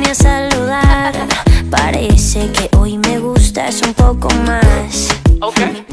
a saludar. Parece que hoy me gustas un poco más. Okay.